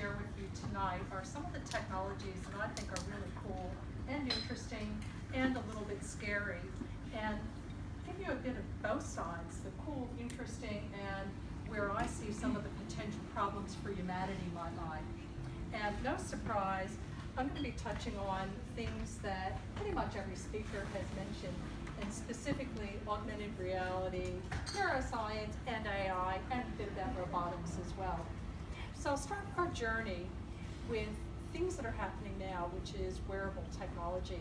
share with you tonight are some of the technologies that I think are really cool and interesting and a little bit scary, and give you a bit of both sides, the cool, interesting, and where I see some of the potential problems for humanity might lie. And no surprise, I'm going to be touching on things that pretty much every speaker has mentioned, and specifically augmented reality, neuroscience, and AI, and a bit about robotics as well. So I'll start our journey with things that are happening now, which is wearable technology.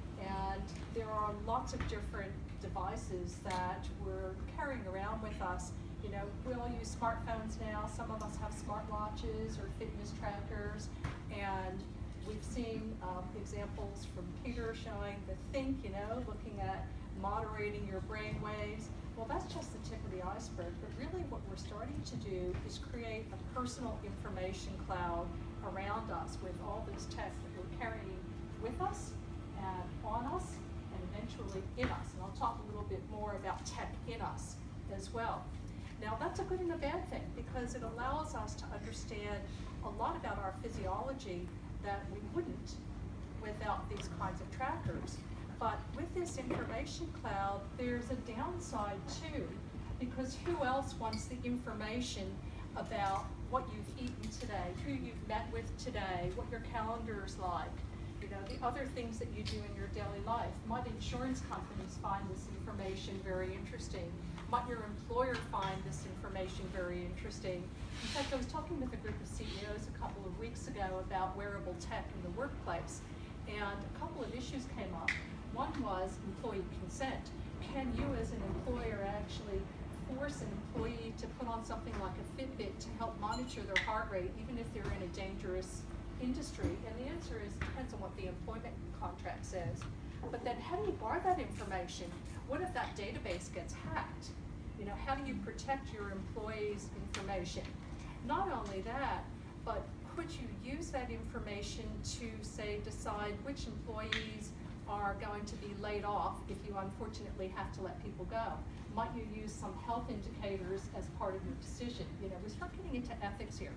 And there are lots of different devices that we're carrying around with us. You know, we all use smartphones now. Some of us have smartwatches or fitness trackers, and we've seen examples from Peter showing the Think, you know, looking at moderating your brain waves. Well, that's just the tip of the iceberg, but really what we're starting to do is create a personal information cloud around us with all this tech that we're carrying with us and on us and eventually in us. And I'll talk a little bit more about tech in us as well. Now, that's a good and a bad thing because it allows us to understand a lot about our physiology that we wouldn't without these kinds of trackers. But with this information cloud, there's a downside too, because who else wants the information about what you've eaten today, who you've met with today, what your calendar is like, you know, the other things that you do in your daily life. Might insurance companies find this information very interesting? Might your employer find this information very interesting? In fact, I was talking with a group of CEOs a couple of weeks ago about wearable tech in the workplace, and a couple of issues came up. One was employee consent. Can you as an employer actually force an employee to put on something like a Fitbit to help monitor their heart rate, even if they're in a dangerous industry? And the answer is, it depends on what the employment contract says. But then how do you guard that information? What if that database gets hacked? You know, how do you protect your employees' information? Not only that, but could you use that information to, say, decide which employees are going to be laid off if you unfortunately have to let people go? Might you use some health indicators as part of your decision? You know, we start getting into ethics here.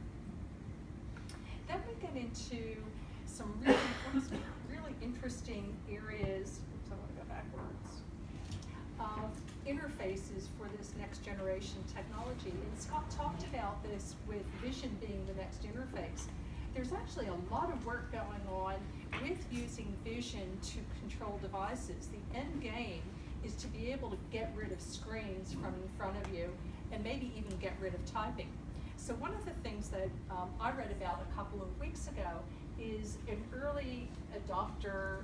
Then we get into some really interesting areas. Oops, I want to go backwards. Interfaces for this next generation technology. And Scott talked about this with vision being the next interface. There's actually a lot of work going on with using vision to control devices. The end game is to be able to get rid of screens from in front of you and maybe even get rid of typing. So one of the things that I read about a couple of weeks ago is an early adopter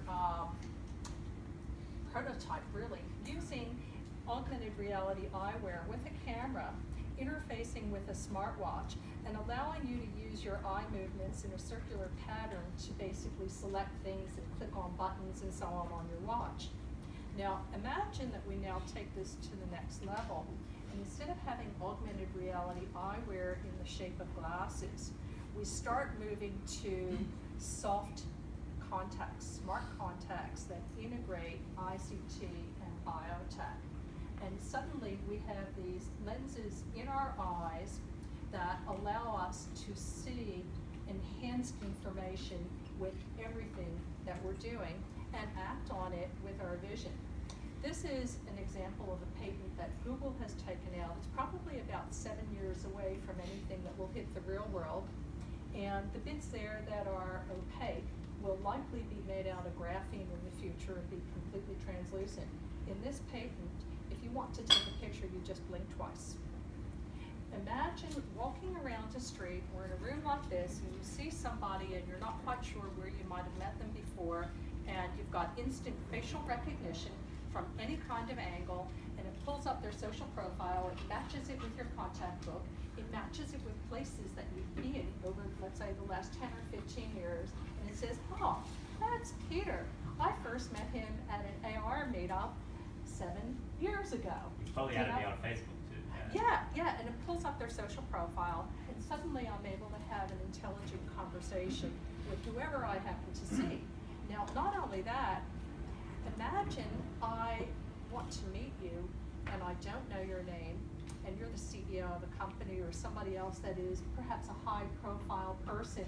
prototype, really, using augmented reality eyewear with a camera, interfacing with a smartwatch, and allowing you to use your eye movements in a circular pattern to basically select things and click on buttons and so on your watch. Now, imagine that we now take this to the next level, and instead of having augmented reality eyewear in the shape of glasses, we start moving to soft contacts, smart contacts that integrate ICT and biotech. And suddenly we have these lenses in our eyes that allow us to see enhanced information with everything that we're doing and act on it with our vision. This is an example of a patent that Google has taken out. It's probably about 7 years away from anything that will hit the real world. And the bits there that are opaque will likely be made out of graphene in the future and be completely translucent. In this patent, if you want to take a picture, you just blink twice. Imagine walking around a street or in a room like this, and you see somebody and you're not quite sure where you might have met them before, and you've got instant facial recognition from any kind of angle, and it pulls up their social profile, it matches it with your contact book, it matches it with places that you've been over, let's say, the last 10 or 15 years, and it says, oh, that's Peter. I first met him at an AR meetup 7 years ago. You probably added me on Facebook too. Yeah, and it pulls up their social profile, and suddenly I'm able to have an intelligent conversation with whoever I happen to see. Now, not only that, imagine I want to meet you, and I don't know your name, and you're the CEO of a company or somebody else that is perhaps a high profile person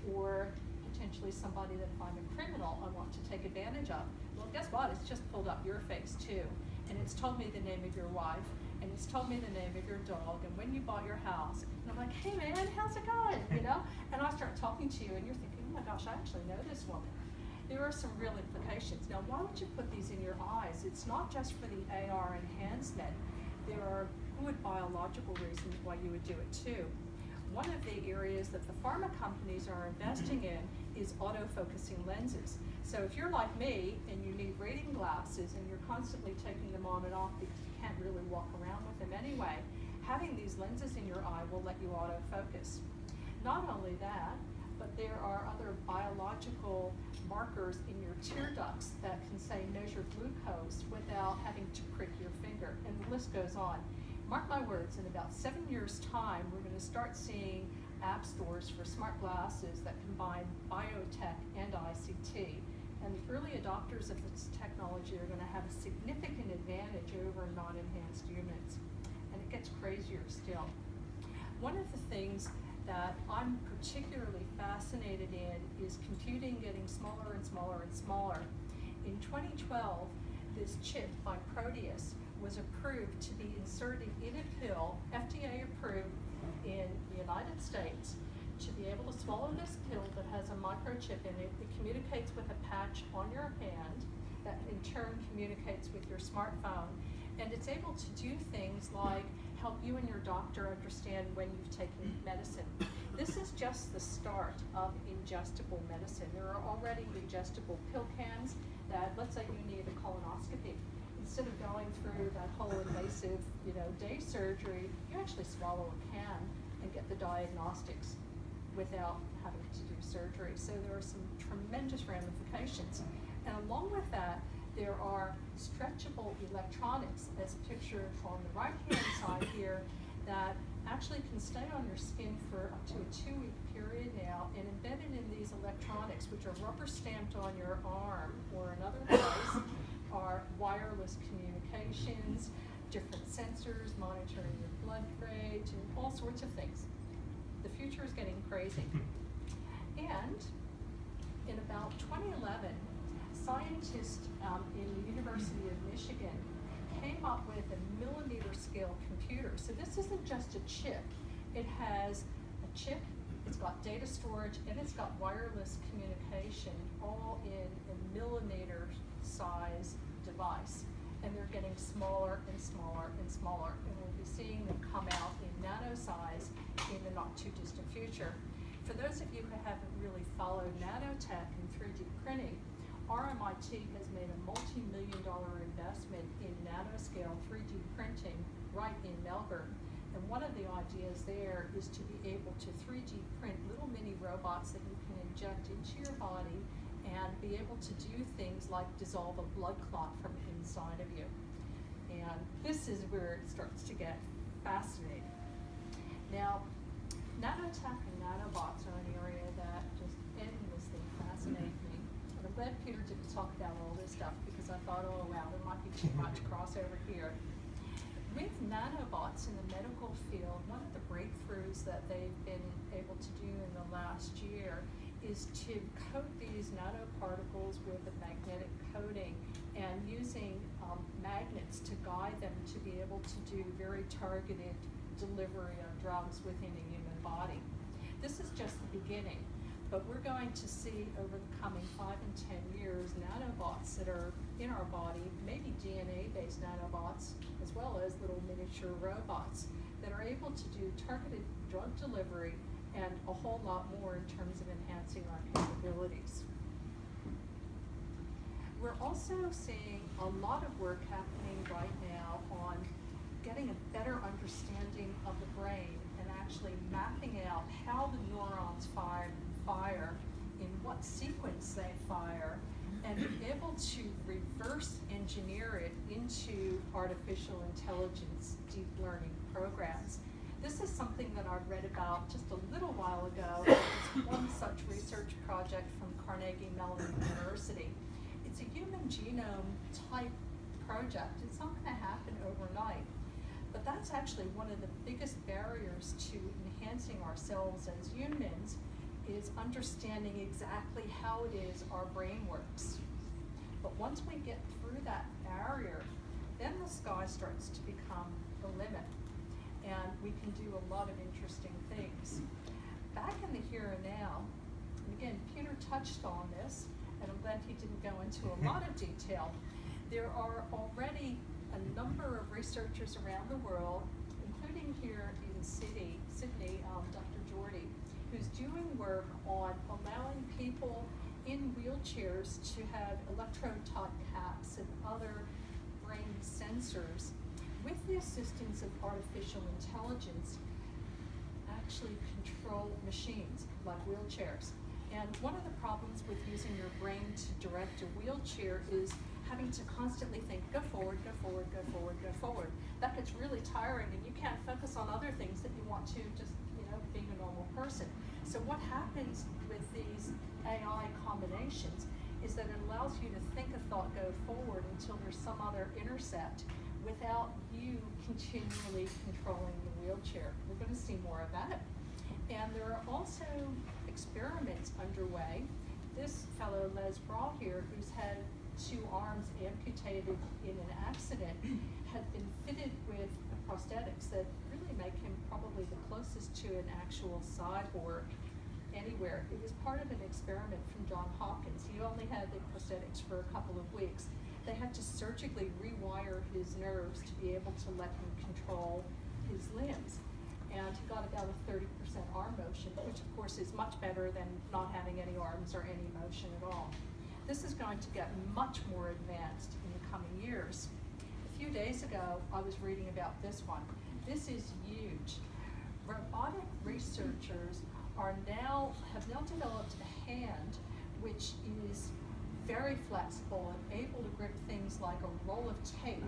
or potentially somebody that if I'm a criminal I want to take advantage of. Well, guess what? It's just pulled up your face too. And it's told me the name of your wife, and it's told me the name of your dog, and when you bought your house. And I'm like, hey man, how's it going? You know? And I start talking to you and you're thinking, oh my gosh, I actually know this woman. There are some real implications. Now, why would you put these in your eyes? It's not just for the AR enhancement. There are good biological reasons why you would do it too. One of the areas that the pharma companies are investing in is autofocusing lenses. So if you're like me and you need reading glasses and you're constantly taking them on and off because you can't really walk around with them anyway, having these lenses in your eye will let you autofocus. Not only that, but there are other biological markers in your tear ducts that can say measure glucose without having to prick your finger, and the list goes on. Mark my words, in about 7 years' time, we're going to start seeing app stores for smart glasses that combine biotech and ICT. And the early adopters of this technology are going to have a significant advantage over non-enhanced humans. And it gets crazier still. One of the things that I'm particularly fascinated in is computing getting smaller and smaller and smaller. In 2012, this chip by Proteus was approved to be inserted in a pill, FDA approved in the United States, to be able to swallow this pill that has a microchip in it. It communicates with a patch on your hand that in turn communicates with your smartphone. And it's able to do things like help you and your doctor understand when you've taken medicine. This is just the start of ingestible medicine. There are already ingestible pill cans that, let's say you need a colonoscopy. Instead of going through that whole invasive, day surgery, you actually swallow a can and get the diagnostics without having to do surgery. So there are some tremendous ramifications. And along with that, there are stretchable electronics, as pictured on the right-hand side here, that actually can stay on your skin for up to a 2-week period now, and embedded in these electronics, which are rubber stamped on your arm or another device, are wireless communications, different sensors, monitoring your blood rate, and all sorts of things. The future is getting crazy. And in about 2011, scientists in the University of Michigan came up with a millimeter scale computer. So this isn't just a chip. It has a chip, it's got data storage, and it's got wireless communication, all in a millimeter size device. And they're getting smaller and smaller and smaller. And we'll be seeing them come out in nano size in the not too distant future. For those of you who haven't really followed nanotech and 3D printing, RMIT has made a multi-million-dollar investment in nanoscale 3D printing right in Melbourne. And one of the ideas there is to be able to 3D print little mini robots that you can inject into your body and be able to do things like dissolve a blood clot from inside of you. And this is where it starts to get fascinating. Now, nanotech and nanobots are an area that just endlessly fascinate me. And I'm glad Peter didn't talk about all this stuff, because I thought, oh wow, there might be too much crossover here. With nanobots in the medical field, one of the breakthroughs that they've been able to do in the last year is to coat these nanoparticles with a magnetic coating and using magnets to guide them to be able to do very targeted delivery of drugs within a human body. This is just the beginning, but we're going to see over the coming 5 and 10 years nanobots that are in our body, maybe DNA-based nanobots, as well as little miniature robots that are able to do targeted drug delivery and a whole lot more in terms of enhancing our capabilities. We're also seeing a lot of work happening right now on getting a better understanding of the brain and actually mapping out how the neurons fire, in what sequence they fire, and be able to reverse engineer it into artificial intelligence deep learning programs. This is something that I read about just a little while ago. It's one such research project from Carnegie Mellon University. It's a human genome type project. It's not going to happen overnight. But that's actually one of the biggest barriers to enhancing ourselves as humans, is understanding exactly how it is our brain works. But once we get through that barrier, then the sky starts to become the limit, and we can do a lot of interesting things. Back in the here and now, and again, Peter touched on this, and I'm glad he didn't go into a lot of detail. There are already a number of researchers around the world, including here in Sydney, Dr. Jordy, who's doing work on allowing people in wheelchairs to have electrode-type caps and other brain sensors with the assistance of artificial intelligence actually control machines like wheelchairs. And one of the problems with using your brain to direct a wheelchair is having to constantly think, go forward, go forward, go forward, go forward. That gets really tiring, and you can't focus on other things that you want to, just, being a normal person. So what happens with these AI combinations is that it allows you to think a thought, go forward until there's some other intercept without you continually controlling the wheelchair. We're going to see more of that. And there are also experiments underway. This fellow, Les Braw here, who's had 2 arms amputated in an accident, had been fitted with prosthetics that really make him probably the closest to an actual cyborg anywhere. It was part of an experiment from Johns Hopkins. He only had the prosthetics for a couple of weeks. They had to surgically rewire his nerves to be able to let him control his limbs. And he got about a 30% arm motion, which of course is much better than not having any arms or any motion at all. This is going to get much more advanced in the coming years. A few days ago, I was reading about this one. This is huge. Robotic researchers have now developed a hand which is very flexible and able to grip things like a roll of tape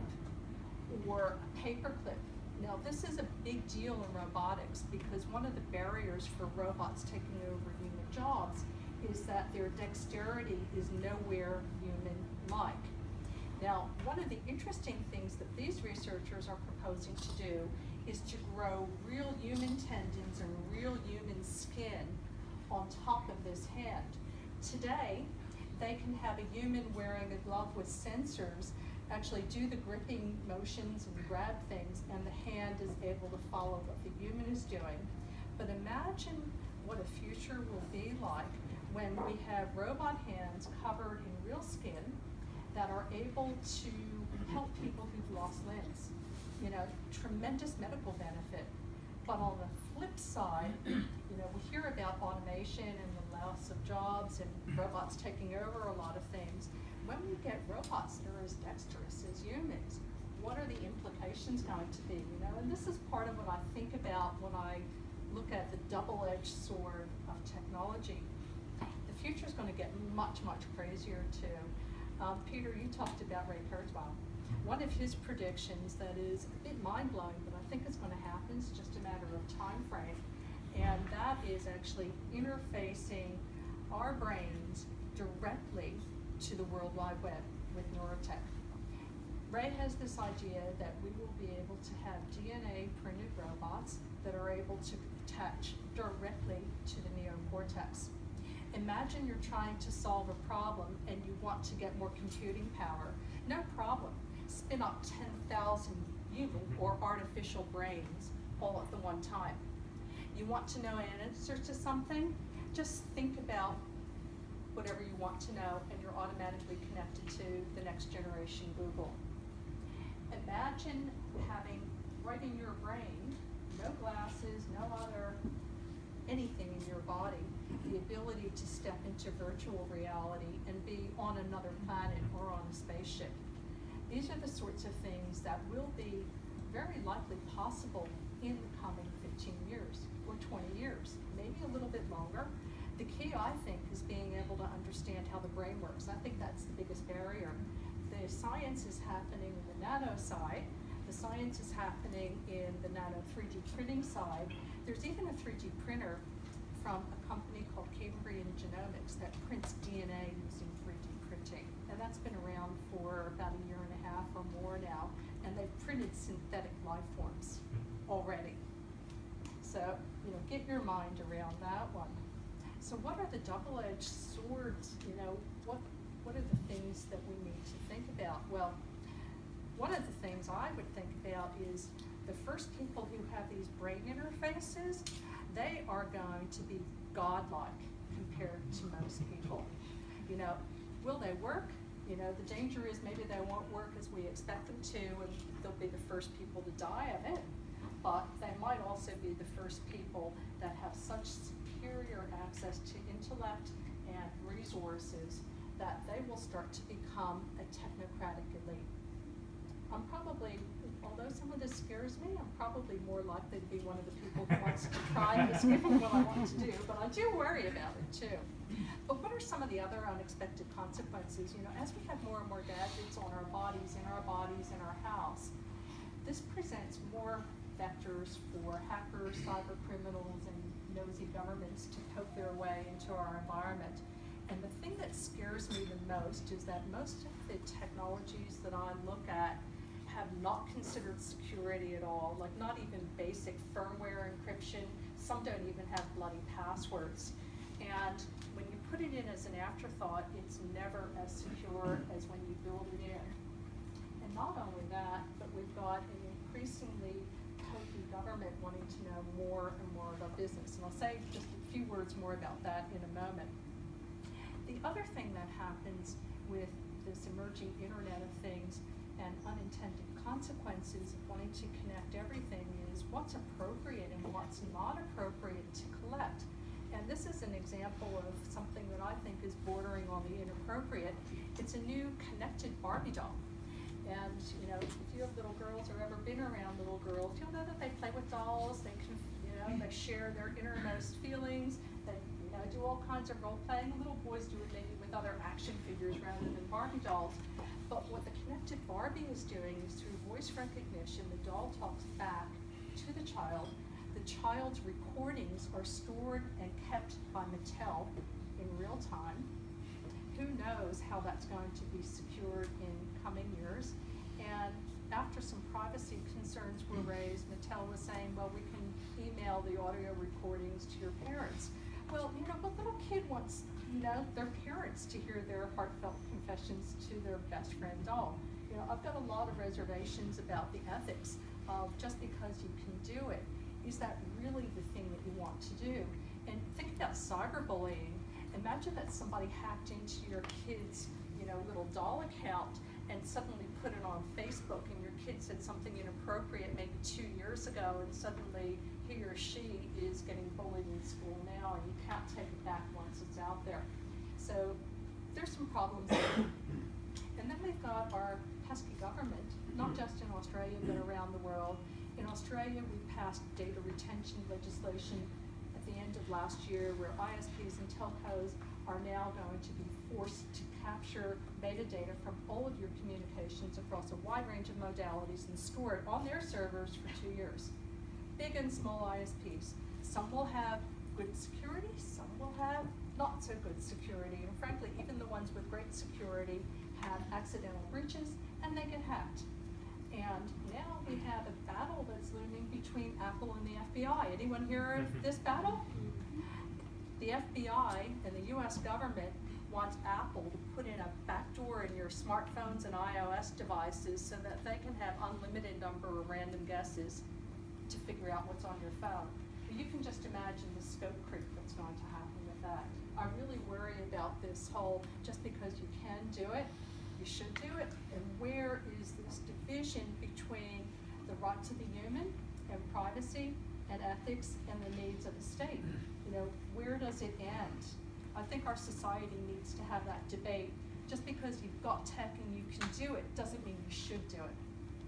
or a paper clip. Now, this is a big deal in robotics because one of the barriers for robots taking over human jobs is that their dexterity is nowhere human-like. Now, one of the interesting things that these researchers are proposing to do is to grow real human tendons and real human skin on top of this hand. Today, they can have a human wearing a glove with sensors actually do the gripping motions and grab things, and the hand is able to follow what the human is doing. But imagine what a future will be like when we have robot hands covered in real skin that are able to help people who've lost limbs. Tremendous medical benefit. But on the flip side, we hear about automation and the loss of jobs and robots taking over a lot of things. When we get robots that are as dexterous as humans, what are the implications going to be? And this is part of what I think about when I look at the double-edged sword of technology. The future is going to get much, much crazier too. Peter, you talked about Ray Kurzweil. One of his predictions that is a bit mind-blowing, but I think it's going to happen, it's just a matter of time frame, and that is actually interfacing our brains directly to the World Wide Web with neurotech. Ray has this idea that we will be able to have DNA printed robots that are able to attach directly to the neocortex. Imagine you're trying to solve a problem and you want to get more computing power. No problem. Spin up 10,000 human or artificial brains all at the one time. You want to know an answer to something? Just think about whatever you want to know and you're automatically connected to the next generation Google. Imagine having right in your brain, no glasses, no other anything in your body, the ability to step into virtual reality and be on another planet or on a spaceship. These are the sorts of things that will be very likely possible in the coming 15 years or 20 years, maybe a little bit longer. The key, I think, is being able to understand how the brain works. I think that's the biggest barrier. The science is happening in the nano side. The science is happening in the nano 3D printing side. There's even a 3D printer from a company called Cambrian Genomics that prints DNA using 3D printing. And that's been around for about a year and a half or more now. and they've printed synthetic life forms already. So, you know, get your mind around that one. So what are the double-edged swords? You know, what are the things that we need to think about? Well, one of the things I would think about is the first people who have these brain interfaces, they are going to be godlike compared to most people. You know, will they work? You know, the danger is maybe they won't work as we expect them to, and they'll be the first people to die of it. But they might also be the first people that have such superior access to intellect and resources that they will start to become a technocratic elite. I'm probably, although some of this scares me, I'm probably more likely to be one of the people who wants to try this given what I want to do, but I do worry about it too. But what are some of the other unexpected consequences? You know, as we have more and more gadgets on our bodies, in our house, this presents more vectors for hackers, cyber criminals, and nosy governments to poke their way into our environment. And the thing that scares me the most is that most of the technologies that I look at have not considered security at all, like not even basic firmware encryption. Some don't even have bloody passwords. And when you put it in as an afterthought, it's never as secure as when you build it in. And not only that, but we've got an increasingly pokey government wanting to know more and more about business. And I'll say just a few words more about that in a moment. The other thing that happens with this emerging Internet of Things and unintended consequences of wanting to connect everything is what's appropriate and what's not appropriate to collect. And this is an example of something that I think is bordering on the inappropriate. It's a new connected Barbie doll. And you know, if you have little girls or ever been around little girls, you'll know that they play with dolls, they can, you know, they share their innermost feelings, they, you know, do all kinds of role playing. Little boys do it maybe with other action figures rather than Barbie dolls. But what the connected Barbie is doing is through voice recognition, the doll talks back to the child. The child's recordings are stored and kept by Mattel in real time. Who knows how that's going to be secured in coming years? And after some privacy concerns were raised, Mattel was saying, well, we can email the audio recordings to your parents. Well, you know, what little kid wants, you know, their parents to hear their heartfelt confessions to their best friend doll? You know, I've got a lot of reservations about the ethics of just because you can do it, is that really the thing that you want to do? And think about cyberbullying. Imagine that somebody hacked into your kid's, you know, little doll account and suddenly put it on Facebook, and your kid said something inappropriate maybe 2 years ago, and suddenly he or she is getting bullied in school now, and you can't take it back once it's out there. So there's some problems there. And then we've got our pesky government, not just in Australia, but around the world. In Australia, we passed data retention legislation at the end of last year, where ISPs and telcos are now going to be forced to capture metadata from all of your communications across a wide range of modalities and store it on their servers for 2 years. Big and small ISPs. Some will have good security, some will have not so good security, and frankly, even the ones with great security have accidental breaches and they get hacked. And now we have a battle that's looming between Apple and the FBI. Anyone hear of this battle? The FBI and the US government wants Apple to put in a backdoor in your smartphones and iOS devices so that they can have unlimited number of random guesses to figure out what's on your phone. But you can just imagine the scope creep that's going to happen with that. I really worry about this whole, just because you can do it, you should do it. And where is this division between the right to the human and privacy and ethics and the needs of the state? You know, where does it end? I think our society needs to have that debate. Just because you've got tech and you can do it doesn't mean you should do it.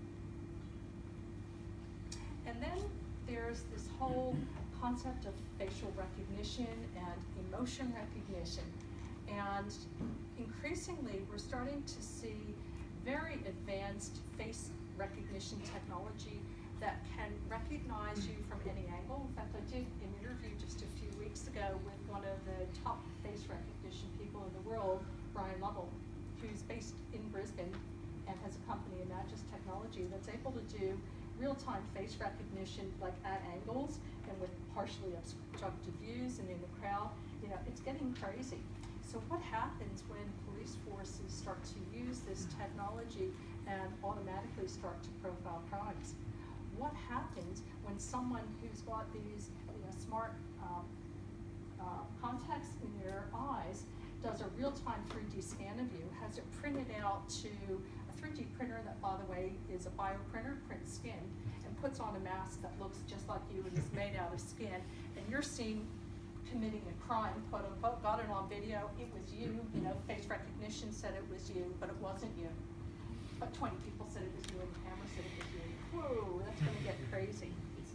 And then there's this whole concept of facial recognition and emotion recognition. And increasingly, we're starting to see very advanced face recognition technology that can recognize you from any angle. In fact, I did an interview just a few weeks ago with one of the top face recognition people in the world, Brian Lovell, who's based in Brisbane, and has a company, Neurotechnology, that's able to do real-time face recognition, like at angles and with partially obstructed views and in the crowd. You know, it's getting crazy. So what happens when police forces start to use this technology and automatically start to profile crimes? What happens when someone who's got these smart contacts in their eyes does a real-time 3D scan of you, has it printed out to a 3D printer that, by the way, is a bioprinter, prints skin, and puts on a mask that looks just like you and is made out of skin, and you're seen committing a crime, quote unquote, got it on video, it was you, face recognition said it was you, but it wasn't you. But 20 people said it was you and the camera said it was you. Whoa, that's gonna get crazy.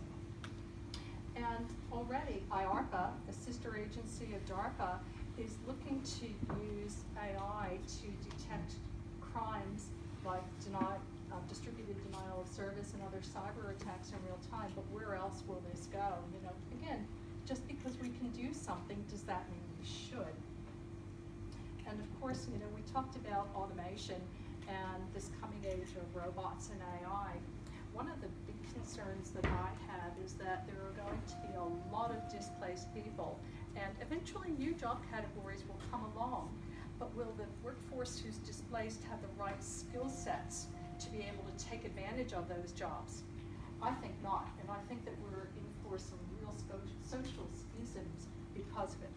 And already IARPA, the sister agency of DARPA, is looking to use AI to detect crimes like distributed denial of service and other cyber attacks in real time, but where else will this go? Again, just because we can do something, does that mean we should? And of course, we talked about automation and this coming age of robots and AI. One of the big concerns that I have is that there are going to be a lot of displaced people, and eventually new job categories will come along, but will the workforce who's displaced have the right skill sets to be able to take advantage of those jobs? I think not, and I think that we're in for some real social schisms because of it.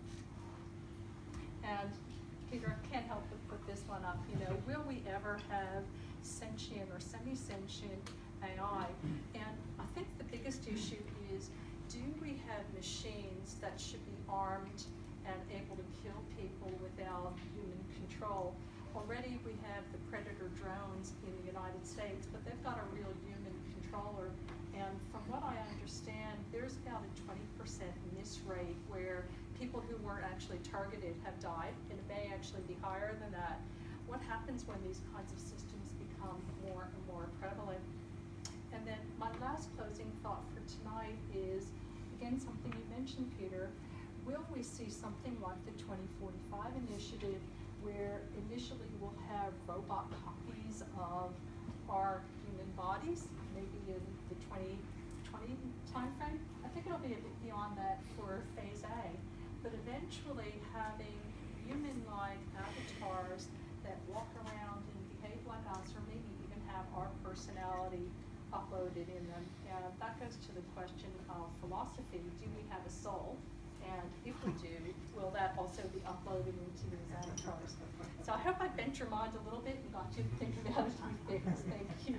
And Peter, I can't help but put this one up. Will we ever have sentient or semi-sentient AI? And I think the biggest issue is, do we have machines that should be armed and able to kill people without human control? Already we have the Predator drones in the United States, but they've got a real human controller. And from what I understand, there's about a 20% miss rate where people who weren't actually targeted have died, and it may actually be higher than that. What happens when these kinds of systems become more and more prevalent? And then my last closing thought for tonight is, again, something you mentioned, Peter. Will we see something like the 2045 initiative, where initially we'll have robot copies of our human bodies, maybe in the 2020 timeframe? I think it'll be a bit beyond that for phase A, but eventually having human-like avatars that walk around and behave like us, or maybe even have our personality uploaded in them. And that goes to the question of philosophy. Do we have a soul? And if we do, will that also be uploaded into these avatars? So I hope I bent your mind a little bit and got you to think about a few things. Thank you.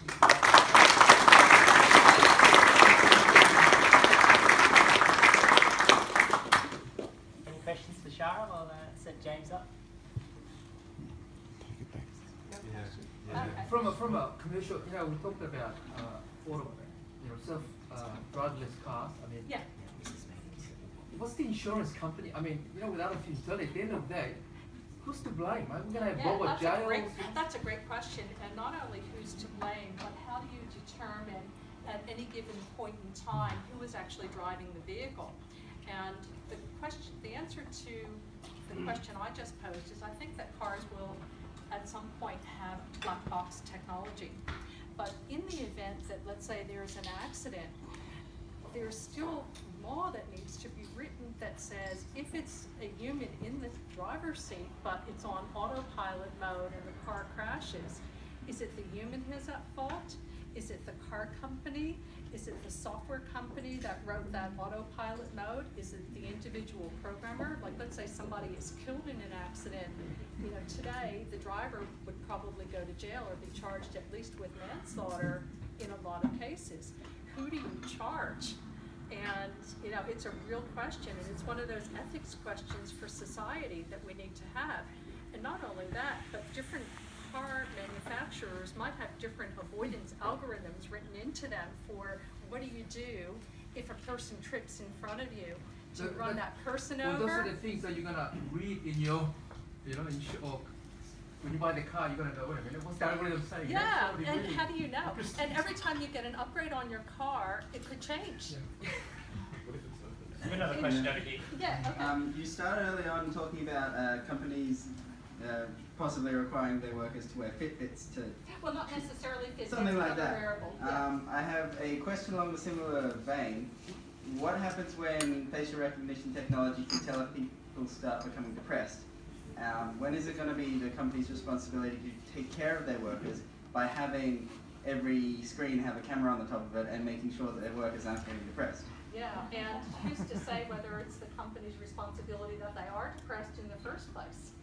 Any questions for Shara while I set James up? Okay. From a commercial, we talked about self-driverless cars. Yeah. What's the insurance company? Without a feasibility, at the end of the day, who's to blame? We're going to have robot jails. That's a great question. And not only who's to blame, but how do you determine at any given point in time who is actually driving the vehicle? And the answer to the question I just posed is, I think that cars will at some point have black box technology. But in the event that, let's say, there's an accident, there's still law that needs to be written that says, if it's a human in the driver's seat, but it's on autopilot mode and the car crashes, is it the human who's at fault? Is it the car company? Is it the software company that wrote that autopilot mode? Is it the individual programmer? Like, let's say somebody is killed in an accident. Today, the driver would probably go to jail or be charged at least with manslaughter in a lot of cases. Who do you charge? And, it's a real question, and it's one of those ethics questions for society that we need to have. And not only that, but different car manufacturers might have different avoidance algorithms written into them for what do you do if a person trips in front of you? Do you run that person over? Those are the things that you're going to read in your, or when you buy the car, you're going to know, wait a minute, what's the algorithm saying? Yeah, and how do you know? And every time you get an upgrade on your car, it could change. We have another question over here. Yeah, okay. You started early on talking about companies possibly requiring their workers to wear Fitbits to Well, not necessarily Fitbits, something like but that. wearable. Yeah. I have a question along the similar vein. What happens when facial recognition technology can tell if people start becoming depressed? When is it going to be the company's responsibility to take care of their workers by having every screen have a camera on the top of it and making sure that their workers aren't getting depressed? Yeah, and who's to say whether it's the company's responsibility that they are depressed in the first place?